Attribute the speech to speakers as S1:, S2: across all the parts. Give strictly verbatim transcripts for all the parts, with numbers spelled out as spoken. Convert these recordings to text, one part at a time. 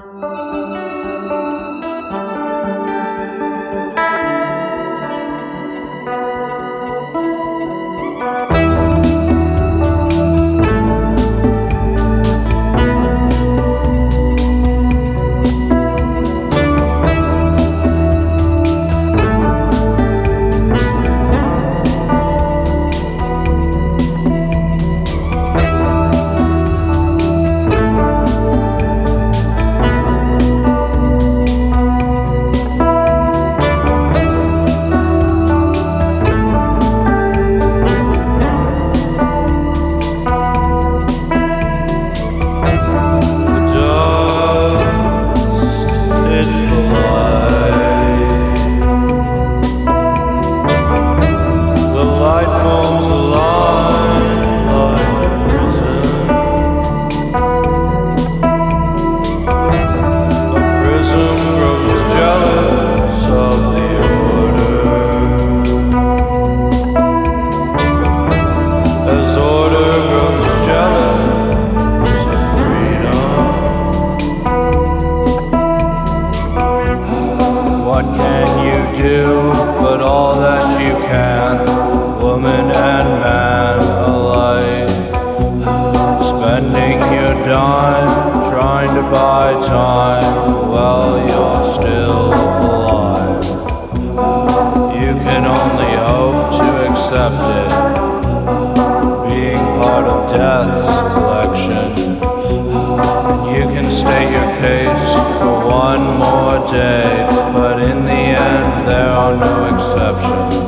S1: What can you do but all that you can, woman and man alike? Spending your dime, trying to buy time, while you're still alive. You can only hope to accept it, being part of death's collection. You can state your case for one more day, but in the end there are no exceptions.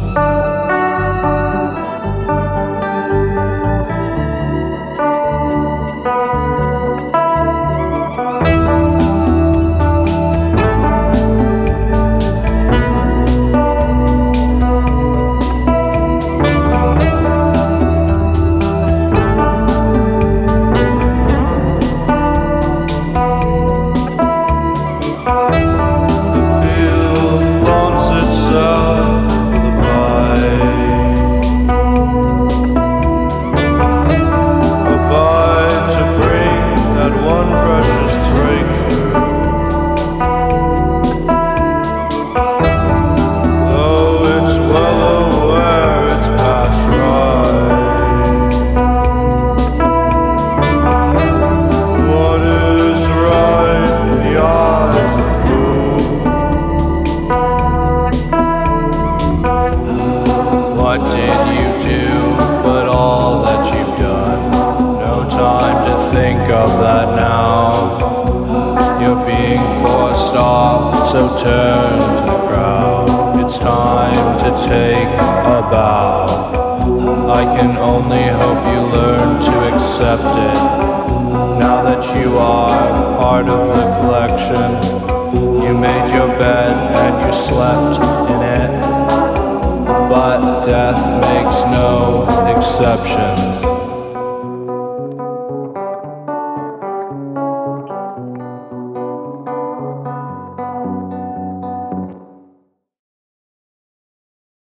S1: What did you do but all that you've done? No time to think of that now. You're being forced off, so turn to the crowd. It's time to take a bow. I can only hope you learn to accept it, now that you are part of the collection.